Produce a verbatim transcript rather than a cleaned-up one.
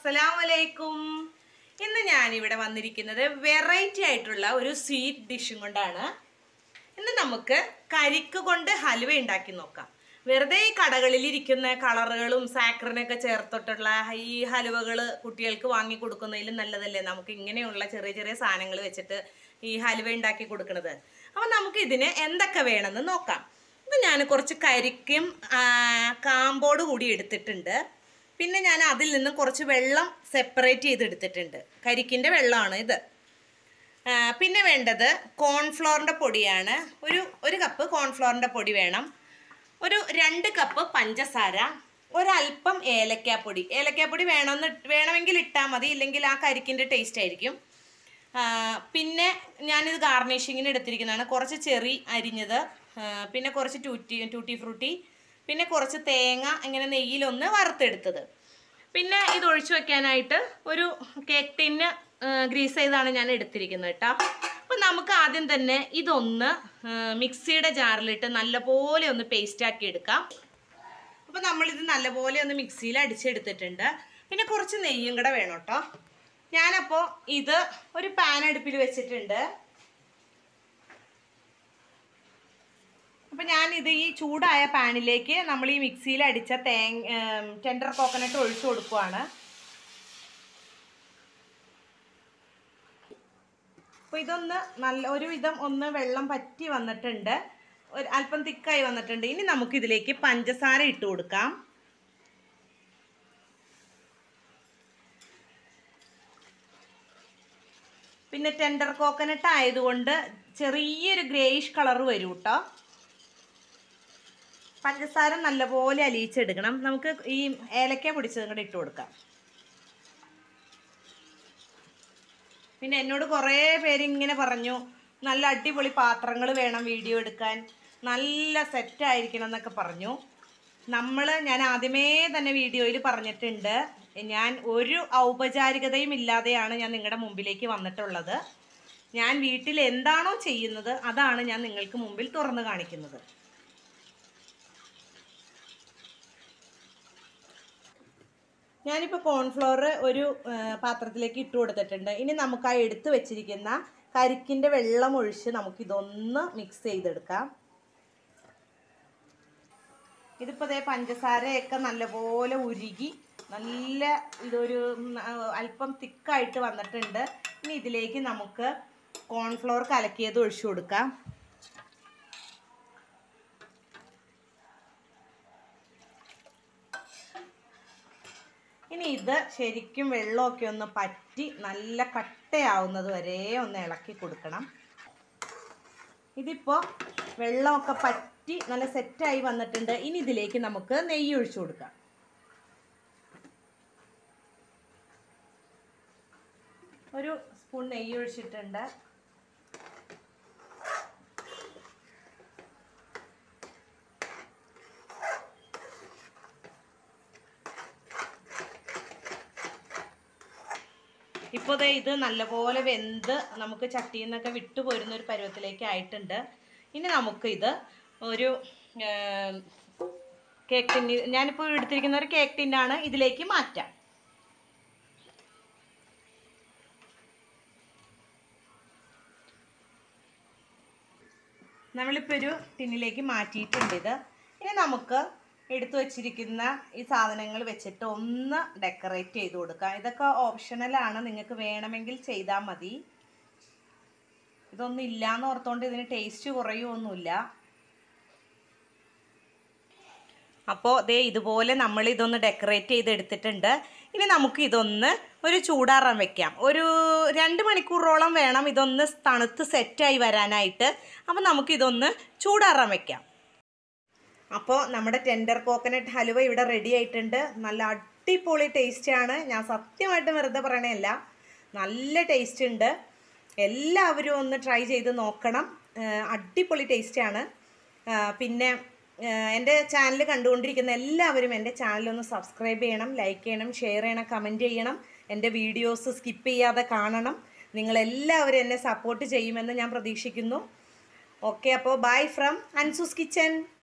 അസ്സലാമലൈക്കും. ഇന്ന് ഞാനിവിടെ വന്നിരിക്കുന്നത് വെറൈറ്റി ആയിട്ടുള്ള ഒരു സ്വീറ്റ് ഡിഷും കൊണ്ടാണ്. ഇന്ന് നമുക്ക് കരിക്ക് കൊണ്ട് ഹലുവ ഉണ്ടാക്കി നോക്കാം. വെറുതെ ഈ കടകളിലിരിക്കുന്ന കളറുകളും സാക്രനൊക്കെ ചേർത്തിട്ടുള്ള ഈ ഹലുവകൾ കുട്ടികൾക്ക് വാങ്ങി കൊടുക്കുന്നതിലും നല്ലതല്ലേ നമുക്ക് ഇങ്ങനെയുള്ള ചെറിയ ചെറിയ സാധനങ്ങൾ വെച്ചിട്ട് ഈ ഹലുവ ഉണ്ടാക്കി കൊടുക്കുന്നത്. അപ്പം നമുക്ക് ഇതിന് എന്തൊക്കെ വേണമെന്ന് നോക്കാം. ഇത് ഞാൻ കുറച്ച് കരിക്കും കാമ്പോട് കൂടി എടുത്തിട്ടുണ്ട്. പിന്നെ ഞാൻ അതിൽ നിന്ന് കുറച്ച് വെള്ളം സെപ്പറേറ്റ് ചെയ്തെടുത്തിട്ടുണ്ട്. കരിക്കിൻ്റെ വെള്ളമാണ് ഇത്. പിന്നെ വേണ്ടത് കോൺഫ്ലോറിൻ്റെ പൊടിയാണ്. ഒരു ഒരു കപ്പ് കോൺഫ്ലോറിൻ്റെ പൊടി വേണം. ഒരു രണ്ട് കപ്പ് പഞ്ചസാര, ഒരല്പം ഏലക്കാപ്പൊടി. ഏലക്കാപ്പൊടി വേണമെന്ന് വേണമെങ്കിൽ ഇട്ടാൽ മതി, ഇല്ലെങ്കിൽ ആ കരിക്കിൻ്റെ ടേസ്റ്റ് ആയിരിക്കും. പിന്നെ ഞാനിത് ഗാർണിഷിങ്ങിന് എടുത്തിരിക്കുന്നതാണ്. കുറച്ച് ചെറി അരിഞ്ഞത്, പിന്നെ കുറച്ച് ടൂറ്റി ടൂട്ടി ഫ്രൂട്ടി, പിന്നെ കുറച്ച് തേങ്ങ ഇങ്ങനെ നെയ്യിലൊന്ന് വറുത്തെടുത്തത്. പിന്നെ ഇത് ഒഴിച്ചു വെക്കാനായിട്ട് ഒരു കേക്ക് ടിന്ന് ഗ്രീസ് ചെയ്താണ് ഞാൻ എടുത്തിരിക്കുന്നത് കേട്ടോ. അപ്പം നമുക്ക് ആദ്യം തന്നെ ഇതൊന്ന് മിക്സിയുടെ ജാറിലിട്ട് നല്ലപോലെ ഒന്ന് പേസ്റ്റാക്കി എടുക്കാം. അപ്പം നമ്മളിത് നല്ലപോലെ ഒന്ന് മിക്സിയിൽ അടിച്ചെടുത്തിട്ടുണ്ട്. പിന്നെ കുറച്ച് നെയ്യും കൂടെ വേണം കേട്ടോ. ഞാനപ്പോൾ ഇത് ഒരു പാൻ അടുപ്പിൽ വെച്ചിട്ടുണ്ട്. അപ്പം ഞാനിത് ഈ ചൂടായ പാനിലേക്ക് നമ്മൾ ഈ മിക്സിയിൽ അടിച്ച തേങ്ങ ടെൻഡർ കോക്കനട്ട് ഒഴിച്ചു കൊടുക്കുവാണ്. അപ്പോൾ ഇതൊന്ന് നല്ല ഒരു വിധം ഒന്ന് വെള്ളം പറ്റി വന്നിട്ടുണ്ട്, ഒരു അല്പം തിക്കായി വന്നിട്ടുണ്ട്. ഇനി നമുക്കിതിലേക്ക് പഞ്ചസാര ഇട്ട് കൊടുക്കാം. പിന്നെ ടെൻഡർ കോക്കനട്ട് ആയതുകൊണ്ട് ചെറിയൊരു ഗ്രേയിഷ് കളർ വരും കേട്ടോ. പഞ്ചസാര നല്ലപോലെ അലിയിച്ചെടുക്കണം. നമുക്ക് ഈ ഏലക്ക പൊടിച്ചതും കൂടെ ഇട്ട് കൊടുക്കാം. പിന്നെ എന്നോട് കുറേ പേര് ഇങ്ങനെ പറഞ്ഞു, നല്ല അടിപൊളി പാത്രങ്ങൾ വേണം വീഡിയോ എടുക്കാൻ, നല്ല സെറ്റായിരിക്കണം എന്നൊക്കെ പറഞ്ഞു. നമ്മൾ ഞാൻ ആദ്യമേ തന്നെ വീഡിയോയിൽ പറഞ്ഞിട്ടുണ്ട്, ഞാൻ ഒരു ഔപചാരികതയും ഇല്ലാതെയാണ് ഞാൻ നിങ്ങളുടെ മുമ്പിലേക്ക് വന്നിട്ടുള്ളത്. ഞാൻ വീട്ടിൽ എന്താണോ ചെയ്യുന്നത് അതാണ് ഞാൻ നിങ്ങൾക്ക് മുമ്പിൽ തുറന്ന് കാണിക്കുന്നത്. ഞാനിപ്പോൾ കോൺഫ്ലോർ ഒരു പാത്രത്തിലേക്ക് ഇട്ട് കൊടുത്തിട്ടുണ്ട്. ഇനി നമുക്ക് ആ എടുത്ത് വെച്ചിരിക്കുന്ന കരിക്കിൻ്റെ വെള്ളം ഒഴിച്ച് നമുക്കിതൊന്ന് മിക്സ് ചെയ്തെടുക്കാം. ഇതിപ്പോൾ അതേ പഞ്ചസാരയൊക്കെ നല്ലപോലെ ഉരുകി നല്ല ഇതൊരു അല്പം തിക്കായിട്ട് വന്നിട്ടുണ്ട്. ഇനി ഇതിലേക്ക് നമുക്ക് കോൺഫ്ലോർ കലക്കിയത് ഒഴിച്ചു കൊടുക്കാം. ഇനി ഇത് ശരിക്കും വെള്ളമൊക്കെ ഒന്ന് പറ്റി നല്ല കട്ടയാവുന്നത് വരെ ഒന്ന് ഇളക്കി കൊടുക്കണം. ഇതിപ്പോൾ വെള്ളമൊക്കെ പറ്റി നല്ല സെറ്റായി വന്നിട്ടുണ്ട്. ഇനി ഇതിലേക്ക് നമുക്ക് നെയ്യ് ഒഴിച്ചു കൊടുക്കാം. ഒരു സ്പൂൺ നെയ്യ് ഒഴിച്ചിട്ടുണ്ട്. ഇപ്പോൾ ദേ ഇത് നല്ലപോലെ വെന്ത് നമുക്ക് ചട്ടിയിൽ നിന്നൊക്കെ വിട്ടു പോരുന്ന ഒരു പരുവത്തിലേക്ക് ആയിട്ടുണ്ട്. ഇനി നമുക്ക് ഇത് ഒരു കേക്ക് ടിന്ന്, ഞാനിപ്പോൾ എടുത്തിരിക്കുന്ന ഒരു കേക്ക് ടിന്നാണ്, ഇതിലേക്ക് മാറ്റാം. നമ്മളിപ്പോൾ ഒരു ടിന്നിലേക്ക് മാറ്റിയിട്ടുണ്ട് ഇത്. ഇനി നമുക്ക് എടുത്തു വച്ചിരിക്കുന്ന ഈ സാധനങ്ങൾ വെച്ചിട്ട് ഒന്ന് ഡെക്കറേറ്റ് ചെയ്ത് കൊടുക്കാം. ഇതൊക്കെ ഓപ്ഷണലാണ്, നിങ്ങൾക്ക് വേണമെങ്കിൽ ചെയ്താൽ മതി. ഇതൊന്നും ഇല്ലയെന്ന് ഓർത്തുകൊണ്ട് ഇതിന് ടേസ്റ്റ് കുറയുമൊന്നുമില്ല. അപ്പോൾ ദേ ഇതുപോലെ നമ്മൾ ഇതൊന്ന് ഡെക്കറേറ്റ് ചെയ്തെടുത്തിട്ടുണ്ട്. ഇനി നമുക്ക് ഇതൊന്ന് ഒരു ചൂടാറാൻ വെക്കാം. ഒരു രണ്ട് മണിക്കൂറോളം വേണം ഇതൊന്ന് തണുത്ത് സെറ്റായി വരാനായിട്ട്. അപ്പോൾ നമുക്കിതൊന്ന് ചൂടാറാൻ വെക്കാം. അപ്പോൾ നമ്മുടെ ടെൻഡർ കോക്കനട്ട് ഹലുവ ഇവിടെ റെഡി ആയിട്ടുണ്ട്. നല്ല അടിപൊളി ടേസ്റ്റാണ്. ഞാൻ സത്യമായിട്ട് വെറുതെ പറയണതല്ല, നല്ല ടേസ്റ്റ് ഉണ്ട്. എല്ലാവരും ഒന്ന് ട്രൈ ചെയ്ത് നോക്കണം. അടിപൊളി ടേസ്റ്റാണ്. പിന്നെ എൻ്റെ ചാനൽ കണ്ടുകൊണ്ടിരിക്കുന്ന എല്ലാവരും എൻ്റെ ചാനലൊന്ന് സബ്സ്ക്രൈബ് ചെയ്യണം, ലൈക്ക് ചെയ്യണം, ഷെയർ ചെയ്യണം, കമൻറ്റ് ചെയ്യണം. എൻ്റെ വീഡിയോസ് സ്കിപ്പ് ചെയ്യാതെ കാണണം. നിങ്ങളെല്ലാവരും എന്നെ സപ്പോർട്ട് ചെയ്യുമെന്ന് ഞാൻ പ്രതീക്ഷിക്കുന്നു. ഓക്കെ, അപ്പോൾ ബൈ ഫ്രം അൻസൂസ് കിച്ചൻ.